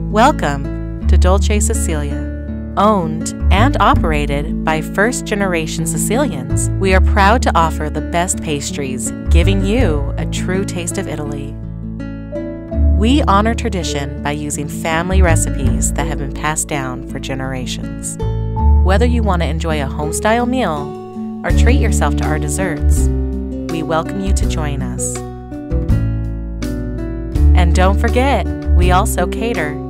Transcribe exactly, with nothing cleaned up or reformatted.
Welcome to Dolce Sicilia. Owned and operated by first-generation Sicilians, we are proud to offer the best pastries, giving you a true taste of Italy. We honor tradition by using family recipes that have been passed down for generations. Whether you want to enjoy a home-style meal or treat yourself to our desserts, we welcome you to join us. And don't forget, we also cater